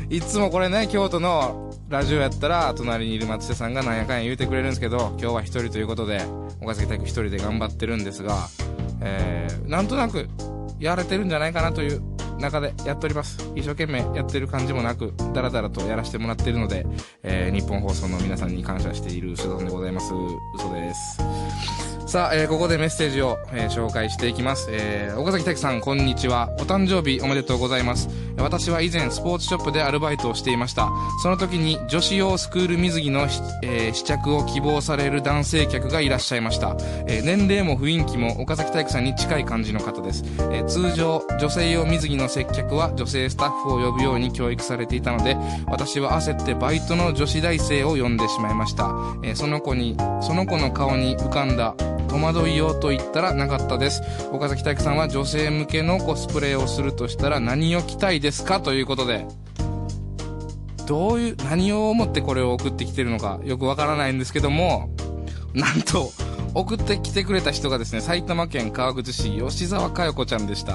いつもこれね、京都のラジオやったら隣にいる松下さんがなんやかんや言うてくれるんですけど、今日は一人ということで岡崎体育一人で頑張ってるんですが、なんとなくやれてるんじゃないかなという中でやっております。一生懸命やってる感じもなく、だらだらとやらせてもらっているので、日本放送の皆さんに感謝している嘘さんでございます。嘘です。さあ、ここでメッセージを、紹介していきます。岡崎体育さん、こんにちは。お誕生日おめでとうございます。私は以前スポーツショップでアルバイトをしていました。その時に女子用スクール水着の、試着を希望される男性客がいらっしゃいました。年齢も雰囲気も岡崎体育さんに近い感じの方です。通常女性用水着の接客は女性スタッフを呼ぶように教育されていたので、私は焦ってバイトの女子大生を呼んでしまいました。その子の顔に浮かんだ戸惑いようと言ったらなかったです。岡崎体育さんは女性向けのコスプレをするとしたら何を着たいですかということで、何を思ってこれを送ってきてるのかよくわからないんですけども、なんと送ってきてくれた人がですね、埼玉県川口市吉沢佳代子ちゃんでした。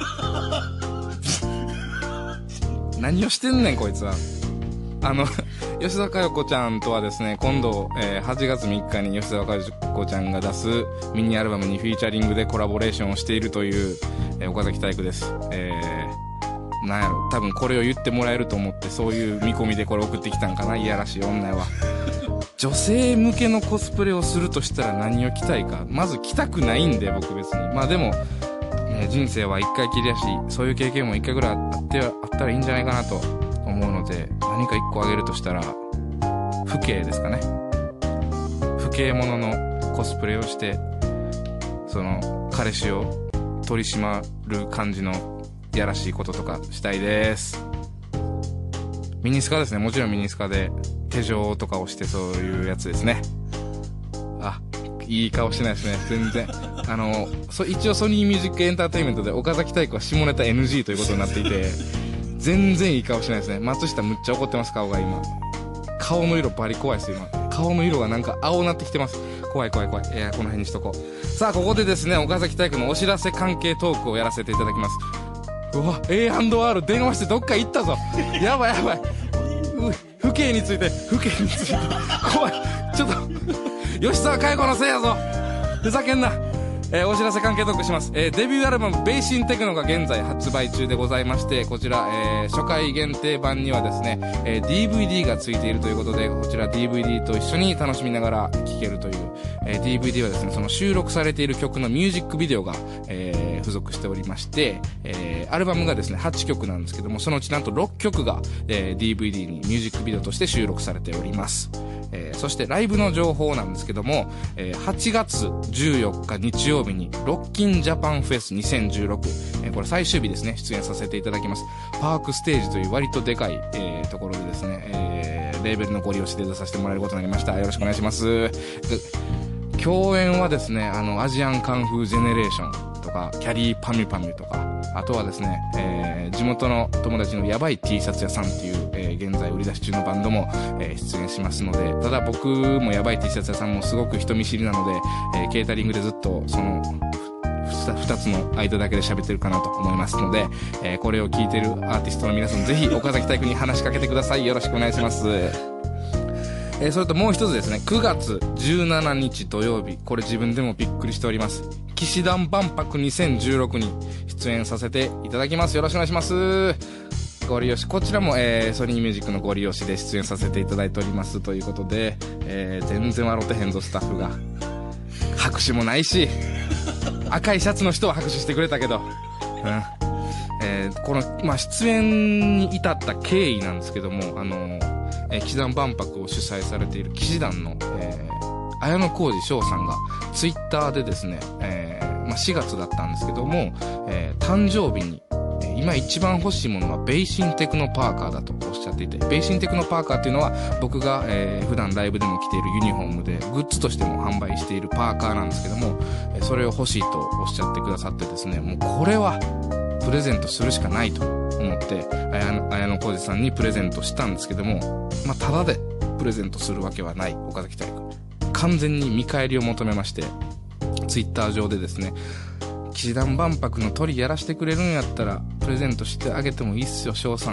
何をしてんねんこいつは。吉沢佳代子ちゃんとはですね、今度、8月3日に吉沢佳代子ちゃんが出すミニアルバムにフィーチャリングでコラボレーションをしているという、岡崎体育です。なんやろ、多分これを言ってもらえると思って、そういう見込みでこれ送ってきたんかな、いやらしい女は。女性向けのコスプレをするとしたら何を着たいか。まず着たくないんで、僕別に。まあでも、人生は一回きりやし、そういう経験も一回ぐらいあったらいいんじゃないかなと思うので、何か一個あげるとしたら父兄ですかね。父兄もののコスプレをして、その彼氏を取り締まる感じのやらしいこととかしたいです。ミニスカですね。もちろんミニスカで手錠とかをして、そういうやつですね。あ、いい顔してないですね、全然。一応ソニーミュージックエンターテインメントで岡崎体育は下ネタ NG ということになっていて、全然いい顔してないですね。松下むっちゃ怒ってます、顔が今。顔の色バリ怖いですよ、今。顔の色がなんか青なってきてます。怖い。この辺にしとこう。さあ、ここでですね、岡崎体育のお知らせ関係トークをやらせていただきます。うわ、A&R 電話してどっか行ったぞ。やばい。父兄について。怖い。ちょっと、吉沢佳代子のせいやぞ。ふざけんな。お知らせ関係トークします。デビューアルバムベイシンテクノが現在発売中でございまして、こちら、初回限定版にはですね、DVD がついているということで、こちら DVD と一緒に楽しみながら聴けるという、DVD はですね、その収録されている曲のミュージックビデオが、付属しておりまして、アルバムがですね8曲なんですけども、そのうちなんと6曲が、DVD にミュージックビデオとして収録されております。そしてライブの情報なんですけども、8月14日日曜日にロッキンジャパンフェス2016、これ最終日ですね、出演させていただきます。パークステージという割とでかい、ところでですね、レーベルのご利用しで出させてもらえることになりました。よろしくお願いします。共演はですね、アジアンカンフージェネレーションとか、キャリーパミュパミュとか、あとはですね、地元の友達のやばい T シャツ屋さんっていう、現在売り出し中のバンドも、出演しますので、ただ僕もやばい T シャツ屋さんもすごく人見知りなので、ケータリングでずっとその2つの間だけで喋ってるかなと思いますので、これを聞いてるアーティストの皆さん、ぜひ岡崎体育に話しかけてください。よろしくお願いします。それともう一つですね、9月17日土曜日、これ自分でもびっくりしております。騎士団万博2016に出演させていただきます。よろしくお願いします。ご利用し、こちらも、ソニーミュージックのご利用しで出演させていただいておりますということで、全然笑ってへんぞスタッフが。拍手もないし、赤いシャツの人は拍手してくれたけど、この、出演に至った経緯なんですけども、騎士団万博を主催されている騎士団の、綾野浩二翔さんがツイッターでですね、4月だったんですけども、誕生日に、今一番欲しいものはベイシンテクノパーカーだとおっしゃっていて、ベイシンテクノパーカーっていうのは僕が、普段ライブでも着ているユニフォームでグッズとしても販売しているパーカーなんですけども、それを欲しいとおっしゃってくださってですね、もうこれはプレゼントするしかないと思って、綾野浩二さんにプレゼントしたんですけども、ただでプレゼントするわけはない岡崎体育。完全に見返りを求めまして、ツイッター上でですね、騎士団万博のトリやらしてくれるんやったらプレゼントしてあげてもいいっすよ翔さん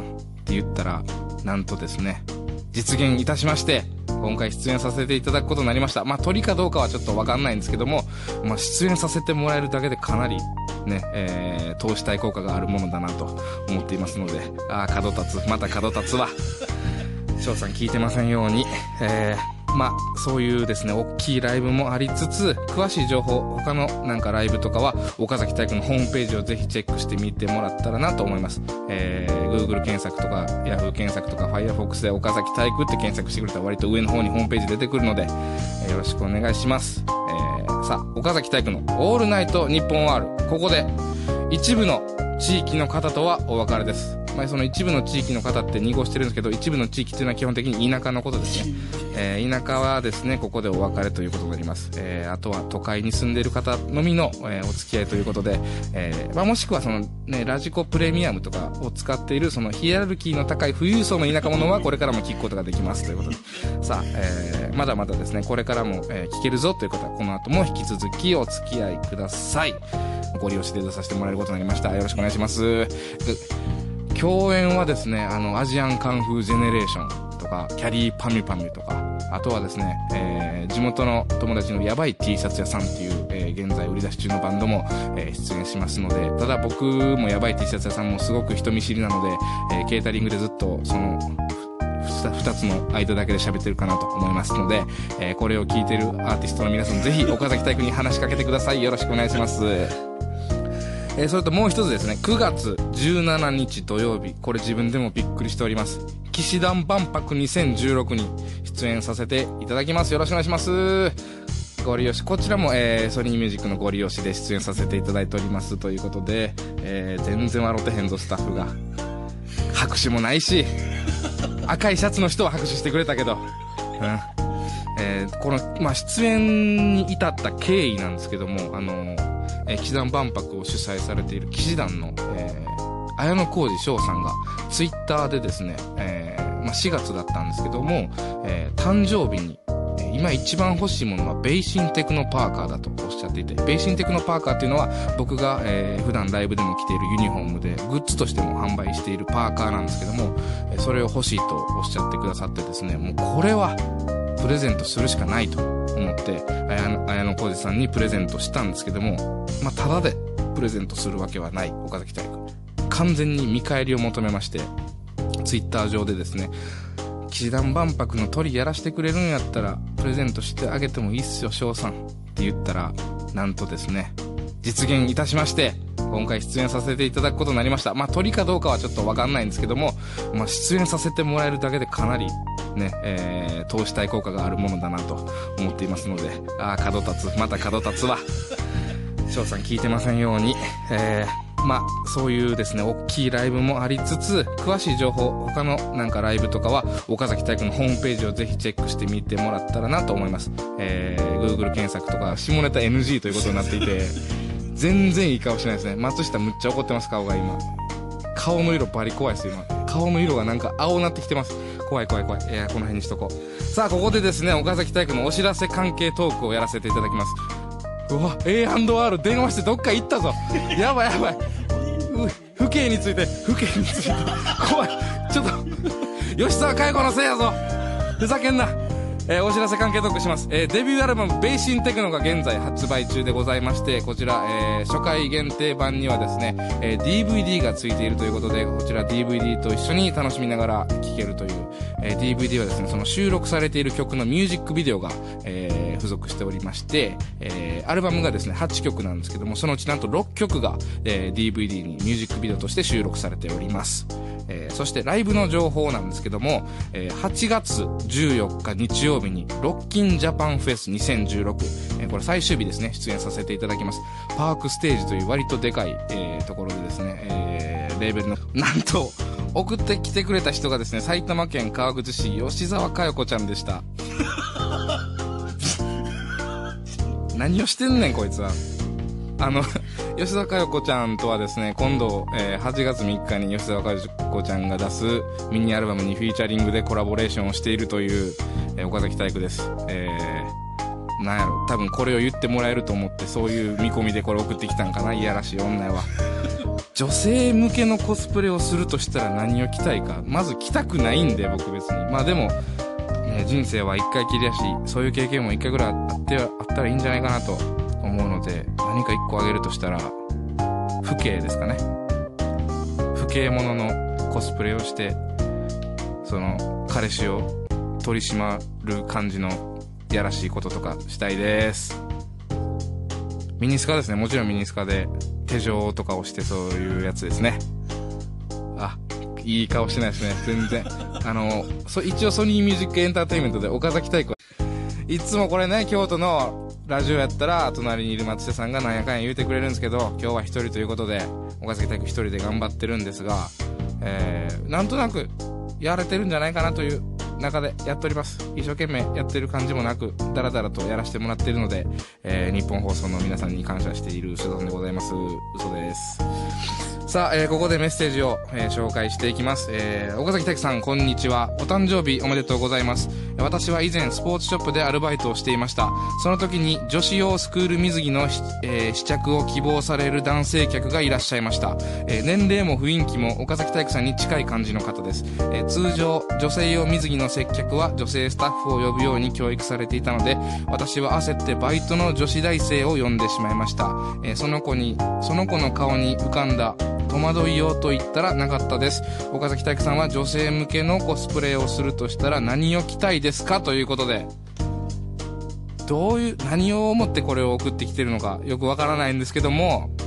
って言ったら、なんとですね、実現いたしまして、今回出演させていただくことになりました。鳥かどうかはちょっとわかんないんですけども、出演させてもらえるだけでかなりね、投資対効果があるものだなと思っていますので、角立つ、また角立つわ。翔さん聞いてませんように、そういうですね、大きいライブもありつつ、詳しい情報、他のライブとかは、岡崎体育のホームページをぜひチェックしてみてもらったらなと思います。Google 検索とか、Yahoo 検索とか、Firefox で岡崎体育って検索してくれたら割と上の方にホームページ出てくるので、よろしくお願いします。さあ、岡崎体育のオールナイトニッポン R。ここで、一部の地域の方とはお別れです。その一部の地域の方って濁してるんですけど、一部の地域っていうのは基本的に田舎のことですね。田舎はですね、ここでお別れということになります。あとは都会に住んでいる方のみの、お付き合いということで、もしくはそのね、ラジコプレミアムとかを使っているそのヒエラルキーの高い富裕層の田舎者はこれからも聞くことができますということで。さあ、まだまだですね、これからも、聞けるぞという方はこの後も引き続きお付き合いください。ご利用しで出させてもらえることになりました。よろしくお願いします。共演はですね、アジアンカンフージェネレーションとか、キャリーパミュパミュとか、あとはですね、地元の友達のやばい T シャツ屋さんっていう、現在売り出し中のバンドも、出演しますので、ただ僕もやばい T シャツ屋さんもすごく人見知りなので、ケータリングでずっとその、二つの間だけで喋ってるかなと思いますので、これを聞いてるアーティストの皆さんぜひ岡崎体育に話しかけてください。よろしくお願いします。それともう一つですね、9月17日土曜日、これ自分でもびっくりしております。騎士団万博2016に出演させていただきます。よろしくお願いします。ご利用し、こちらも、ソニーミュージックのご利用しで出演させていただいておりますということで、全然笑ってへんぞスタッフが。拍手もないし、赤いシャツの人は拍手してくれたけど、この、出演に至った経緯なんですけども、騎士団万博を主催されている騎士団の、綾野浩二翔さんがツイッターでですね、4月だったんですけども、誕生日に、今一番欲しいものはベイシンテクノパーカーだとおっしゃっていて、ベイシンテクノパーカーっていうのは僕が、普段ライブでも着ているユニフォームでグッズとしても販売しているパーカーなんですけども、それを欲しいとおっしゃってくださってですね、もうこれはプレゼントするしかないと思って、綾野浩二さんにプレゼントしたんですけども、ただでプレゼントするわけはない岡崎体育。完全に見返りを求めまして、ツイッター上でですね、騎士団万博のトリやらしてくれるんやったら、プレゼントしてあげてもいいっすよ、翔さんって言ったら、なんとですね、実現いたしまして、今回出演させていただくことになりました。鳥かどうかはちょっとわかんないんですけども、出演させてもらえるだけでかなりね、投資対効果があるものだなと思っていますので、角立つ、また角立つわ。翔さん聞いてませんように、そういうですね、大きいライブもありつつ、詳しい情報、他のライブとかは、岡崎体育のホームページをぜひチェックしてみてもらったらなと思います。Google 検索とか、下ネタ NG ということになっていて、全然いい顔しないですね。松下むっちゃ怒ってます、顔が今。顔の色バリ怖いです、今。顔の色が青なってきてます。怖い。この辺にしとこう。さあ、ここでですね、岡崎体育のお知らせ関係トークをやらせていただきます。うわ、A&R 電話してどっか行ったぞ。やばい。父兄について。怖い。ちょっと、吉沢佳代子のせいやぞ。ふざけんな。お知らせ関係トークします。デビューアルバム、ベイシンテクノが現在発売中でございまして、こちら、初回限定版にはですね、DVD が付いているということで、こちら DVD と一緒に楽しみながら聴けるという、DVD はですね、その収録されている曲のミュージックビデオが、付属しておりまして、アルバムがですね、8曲なんですけども、そのうちなんと6曲が、DVD にミュージックビデオとして収録されております。そしてライブの情報なんですけども、8月14日日曜日にロッキンジャパンフェス2016、これ最終日ですね、出演させていただきます。パークステージという割とでかい、ところでですね、レーベルの、なんと、送ってきてくれた人がですね、埼玉県川口市吉沢佳代子ちゃんでした。何をしてんねんこいつは。吉沢佳代子ちゃんとはですね、今度、8月3日に吉沢佳代子ちゃんが出すミニアルバムにフィーチャリングでコラボレーションをしているという、岡崎体育です。なんやろ、多分これを言ってもらえると思って、そういう見込みでこれ送ってきたんかな、いやらしい女は。 女性向けのコスプレをするとしたら何を着たいか。まず着たくないんで、僕別に。まあでも、ね、人生は一回きりやし、そういう経験も一回ぐらいあったらいいんじゃないかなと思うので、何か一個あげるとしたら、父兄ですかね。父兄もののコスプレをして、彼氏を取り締まる感じのやらしいこととかしたいです。ミニスカですね。もちろんミニスカで手錠とかをしてそういうやつですね。いい顔してないですね。全然。一応ソニーミュージックエンターテインメントで岡崎体育。いつもこれね、京都のラジオやったら、隣にいる松下さんがなんやかんや言うてくれるんですけど、今日は一人ということで、岡崎体育一人で頑張ってるんですが、なんとなく、やれてるんじゃないかなという中でやっております。一生懸命やってる感じもなく、だらだらとやらせてもらっているので、日本放送の皆さんに感謝している嘘さんでございます。嘘です。さあ、ここでメッセージを、紹介していきます。岡崎体育さん、こんにちは。お誕生日おめでとうございます。私は以前スポーツショップでアルバイトをしていました。その時に女子用スクール水着の、試着を希望される男性客がいらっしゃいました。年齢も雰囲気も岡崎体育さんに近い感じの方です。通常、女性用水着の接客は女性スタッフを呼ぶように教育されていたので、私は焦ってバイトの女子大生を呼んでしまいました。その子の顔に浮かんだ戸惑いようと言ったらなかったです。岡崎体育さんは女性向けのコスプレをするとしたら何を着たいですかということで、何を思ってこれを送ってきてるのかよくわからないんですけども、